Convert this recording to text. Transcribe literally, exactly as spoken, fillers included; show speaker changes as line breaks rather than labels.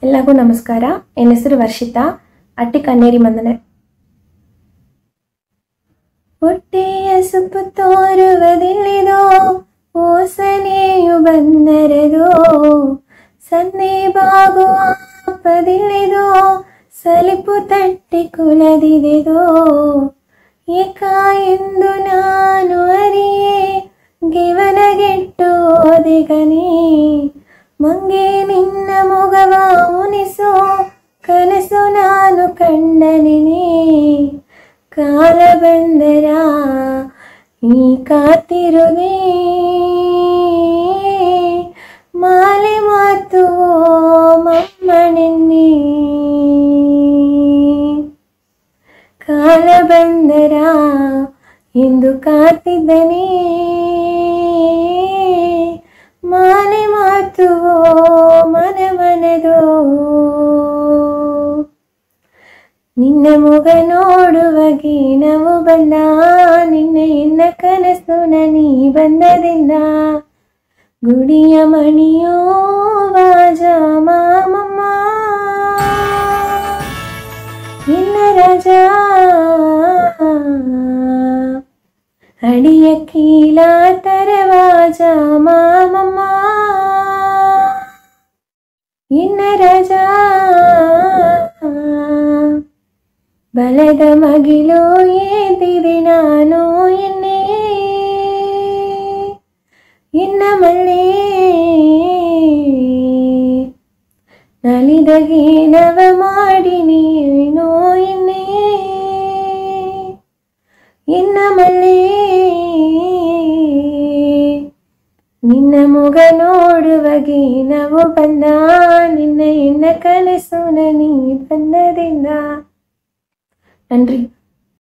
ಎಲ್ಲರಿಗೂ ನಮಸ್ಕಾರ. ನನ್ನ ಹೆಸರು ವರ್ಷಿತಾ, ಅಟ್ಟಿ ಕನ್ನೇರಿ ಮಂದನೆ. ಹೊಟ್ಟೆಯ ಸುಪ್ಪು ತೋರುವುದಿಲ್ಲಿದೋ, ಓಸನೆಯು ಬಂದರದೋ, ಸನ್ನೆ ಬಾಗುವ ಅಪ್ಪದಿಲ್ಲಿದೋ, ಸಲಿಪು ತಟ್ಟಿ ಕುಲದಿದೆದೋ. ಏಕ ಎಂದು ನಾನು ಅರಿಯೇ ಗೆವನಗೆಟ್ಟು ಓದಿಗನೇ, ಮಂಗೆ ನಿನ್ನ ಮೊಗವ ಮುನಿಸೋ ಕನಸು ನಾನು ಕಂಡನೆನೇ. ಕಾಲ ಬಂದರ ಈ ಕಾತಿರುವೆ, ಮಾಲೆ ಮಾತು ಮಮ್ಮನೆನ್ನೆ. ಕಾಲ ಬಂದರ ಎಂದು ಕಾತಿದ್ದನೇ, ಮಾಲೆ ಮಾತು ಮನ ಮನದೋ. ನಿನ್ನ ಮುಗ ನೋಡುವಗೆ ನಾವು ಬಂದ, ನಿನ್ನ ಎನ್ನ ಕನಸು ನನಿ ಬಂದದಿಂದ. ಗುಡಿಯ ಮಣಿಯೋ ವಾಜ ಮಾಮಮ್ಮ, ನಿನ್ನ ರಾಜ ಅಡಿಯ ಕೀಲ ತರವಾಜ ಮಾಮಮ್ಮ, ನಿನ್ನ ರಾಜ ಬಲದ ಮಗಿಲು ಏದಿದೆ ನಾನು ಎನ್ನೆ. ಇನ್ನ ಮಳ್ಳಿ ನಲಿದಗೆ ನವ ಮಾಡಿ ನೀನೋ ಎನ್ನೆ. ಇನ್ನ ಮಳ್ಳಿ ನಿನ್ನ ಮುಗ ನೋಡುವಗೆ ನಾವು ಬಂದ, ನಿನ್ನ ಎನ್ನ ಕನಸು ನನಿ ಬಂದದಿಂದ. நன்றி.